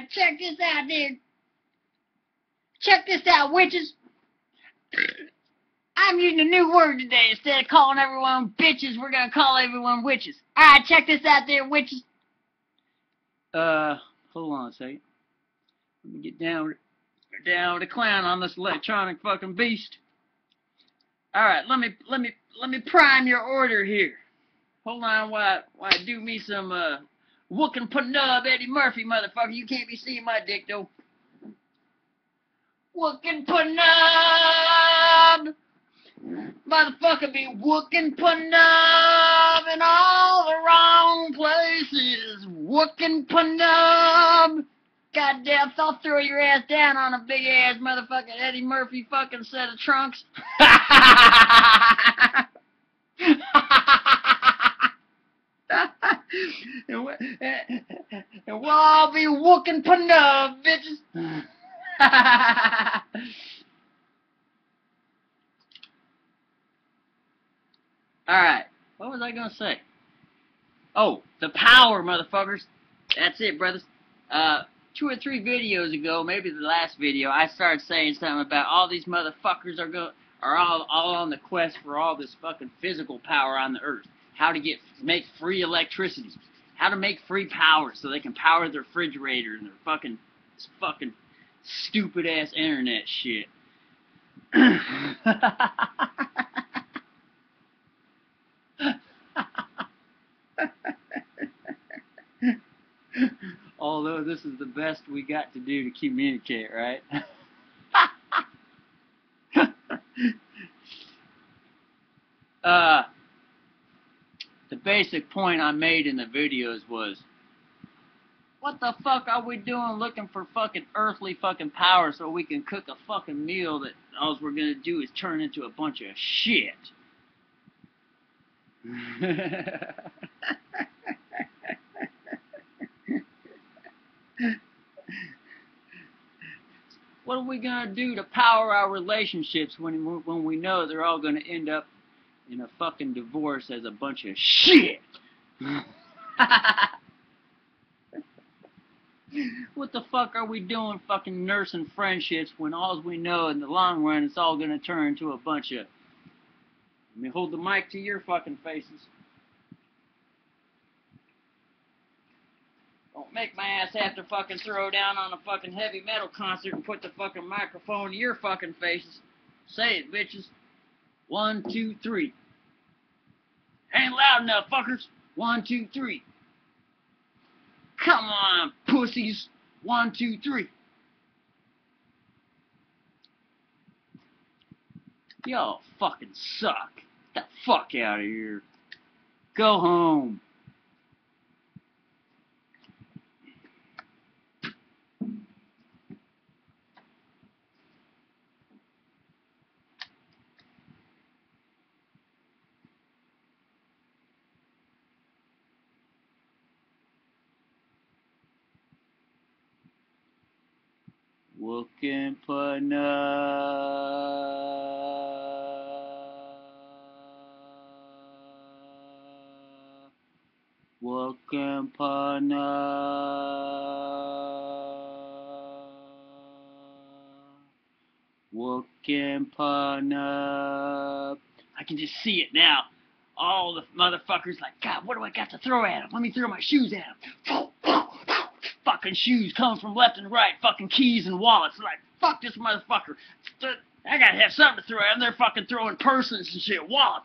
Alright, check this out, dude. Check this out, witches. I'm using a new word today. Instead of calling everyone bitches, we're gonna call everyone witches. Alright, check this out there, witches. Hold on a second. Let me get down with the clown on this electronic fucking beast. Alright, let me prime your order here. Hold on while I do me some wookin' panub Eddie Murphy, motherfucker. You can't be seeing my dick though. Wookin' panub, motherfucker, be wookin' panub in all the wrong places. Wookin' panub. Goddamn, I'll throw your ass down on a big ass motherfucking Eddie Murphy fucking set of trunks. And we'll all be wookin' panub, bitches. Alright, what was I gonna say? Oh, the power, motherfuckers. That's it, brothers. 2 or 3 videos ago, maybe the last video, I started saying something about all these motherfuckers are all on the quest for all this fucking physical power on the earth. How to make free electricity. How to make free power so they can power their refrigerator and their fucking stupid ass internet shit. Although this is the best we got to do to communicate, right? The basic point I made in the videos was, what the fuck are we doing looking for fucking earthly fucking power so we can cook a fucking meal that all we're gonna do is turn into a bunch of shit? What are we gonna do to power our relationships when we know they're all gonna end up in a fucking divorce as a bunch of shit? What the fuck are we doing fucking nursing friendships when all we know in the long run it's all gonna turn into a bunch of... Let me hold the mic to your fucking faces. Don't make my ass have to fucking throw down on a fucking heavy metal concert and put the fucking microphone to your fucking faces. Say it, bitches. 1, 2, 3. Ain't loud enough, fuckers. 1, 2, 3. Come on, pussies. 1, 2, 3. Y'all fucking suck. Get the fuck out of here. Go home. Wookin' panub. Wookin' panub. Wookin' panub. I can just see it now. All the motherfuckers like, God, what do I got to throw at him? Let me throw my shoes at him. Fucking shoes coming from left and right, fucking keys and wallets. Like, fuck this motherfucker. I gotta have something to throw at him. They're fucking throwing purses and shit, wallets.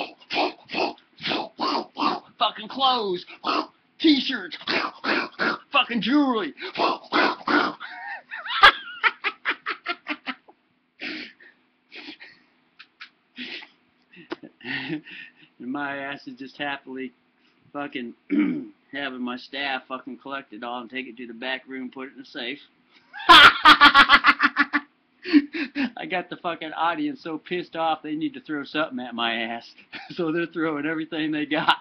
Fucking clothes. T-shirts. Fucking jewelry. And my ass is just happily fucking having my staff fucking collect it all and take it to the back room, put it in a safe. I got the fucking audience so pissed off they need to throw something at my ass. So they're throwing everything they got.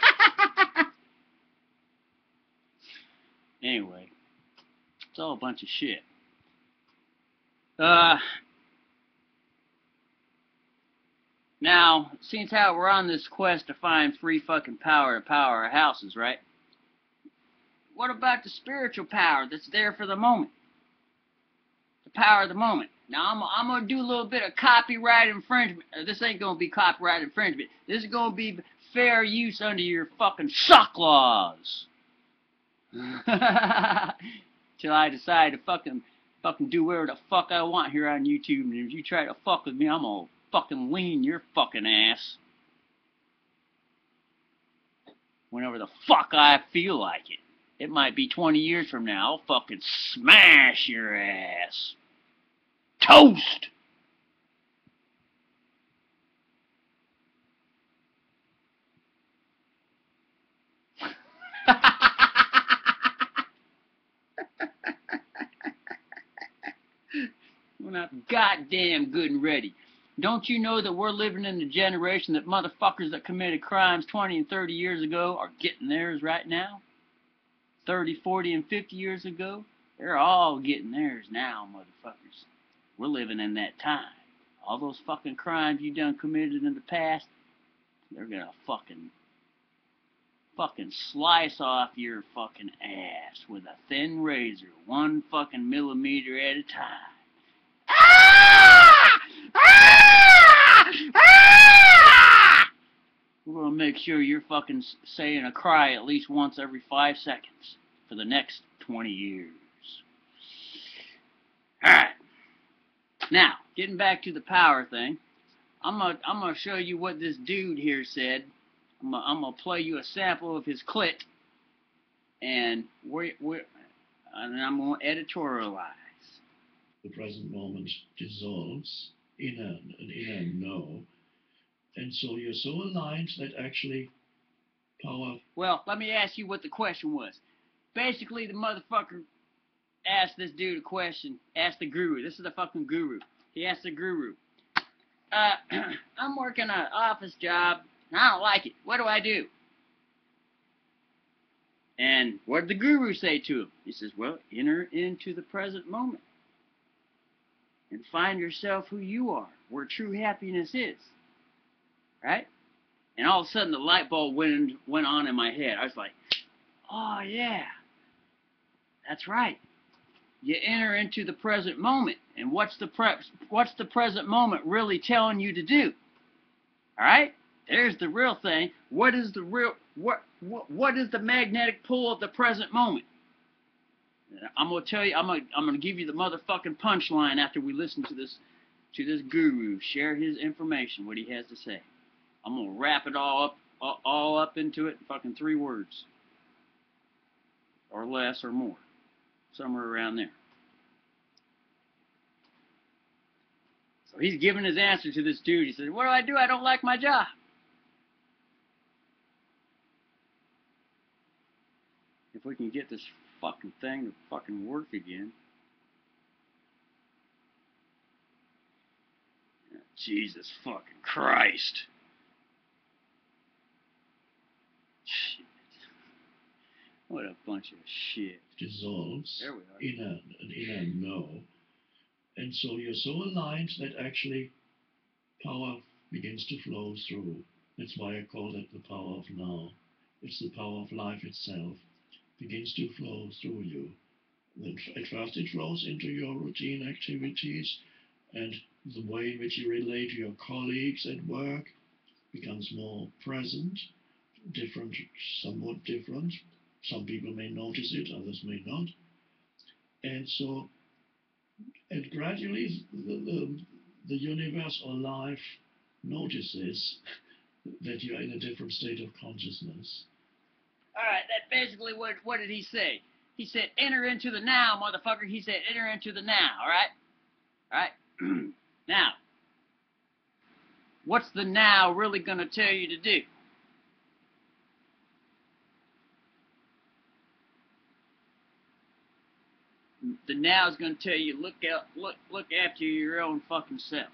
Anyway, it's all a bunch of shit. Now, seems how we're on this quest to find free fucking power to power our houses, right? what about the spiritual power that's there for the moment? The power of the moment. Now, I'm going to do a little bit of copyright infringement. This ain't going to be copyright infringement. This is going to be fair use under your fucking suck laws. Till I decide to fucking do whatever the fuck I want here on YouTube. And if you try to fuck with me, I'm going to fucking lean your fucking ass. Whenever the fuck I feel like it. It might be 20 years from now. I'll fucking smash your ass. Toast! We're not goddamn good and ready. Don't you know that we're living in the generation that motherfuckers that committed crimes 20 and 30 years ago are getting theirs right now? 30, 40, and 50 years ago? They're all getting theirs now, motherfuckers. We're living in that time. All those fucking crimes you done committed in the past, they're gonna fucking slice off your fucking ass with a thin razor, 1 fucking millimeter at a time. Ah! Ah! Ah! We're gonna make sure you're fucking saying a cry at least once every 5 seconds for the next 20 years. Alright. Now, getting back to the power thing, I'm gonna show you what this dude here said. I'm gonna play you a sample of his clit, and I'm gonna editorialize. The present moment dissolves in a no, and so you're so aligned that actually power. Well, let me ask you what the question was. Basically, the motherfucker asked this dude a question. Asked the guru. This is the fucking guru. He asked the guru, I'm working an office job, and I don't like it. What do I do? And what did the guru say to him? He says, well, enter into the present moment and find yourself who you are, where true happiness is. Right? And all of a sudden, the light bulb went on in my head. I was like, oh, yeah. That's right. You enter into the present moment. And what's the present moment really telling you to do? All right? There's the real thing. What is the real what is the magnetic pull of the present moment? I'm gonna tell you. I'm gonna give you the motherfucking punchline after we listen to this guru share his information, what he has to say. I'm gonna wrap it all up into it in fucking 3 words, or less, or more, somewhere around there. So he's giving his answer to this dude. He says, what do? I don't like my job. If we can get this fucking thing to fucking work again. Jesus fucking Christ. Shit. What a bunch of shit. Dissolves there we are. in a no. And so you're so aligned that actually power begins to flow through. That's why I call it the power of now. It's the power of life itself. Begins to flow through you. Then at first it flows into your routine activities, and the way in which you relate to your colleagues at work becomes more present, different, somewhat different. Some people may notice it, others may not. And so, and gradually the universe or life notices that you're in a different state of consciousness. Alright, that basically what did he say? He said, enter into the now, motherfucker. He said, enter into the now, alright? Alright? Now, what's the now really going to tell you to do? The now is going to tell you, look after your own fucking self.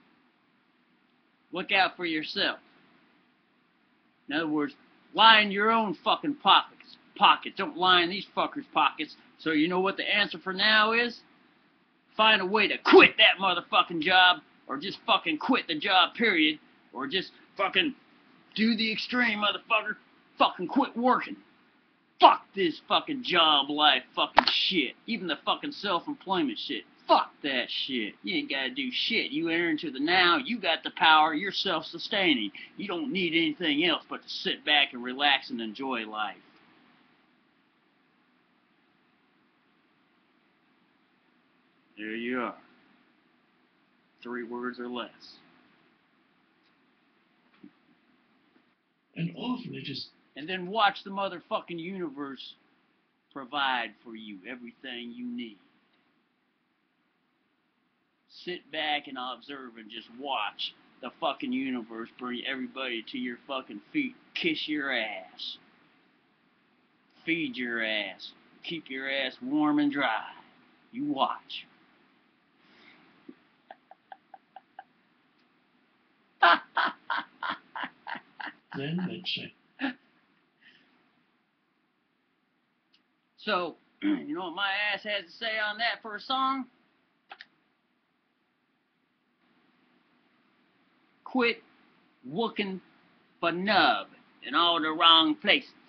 Look out for yourself. In other words, line your own fucking pockets. Don't line these fuckers' pockets. So you know what the answer for now is? Find a way to quit that motherfucking job, or just fucking quit the job, period. Or just fucking do the extreme, motherfucker. Fucking quit working. Fuck this fucking job life fucking shit. Even the fucking self-employment shit. Fuck that shit. You ain't gotta do shit. You enter into the now, you got the power, you're self-sustaining. You don't need anything else but to sit back and relax and enjoy life. There you are. 3 words or less. And often it is... And then watch the motherfucking universe provide for you everything you need. Sit back and observe and just watch the fucking universe bring everybody to your fucking feet. Kiss your ass. Feed your ass. Keep your ass warm and dry. You watch. Then that check. So, you know what my ass has to say on that for a song? Quit looking for nub in all the wrong places.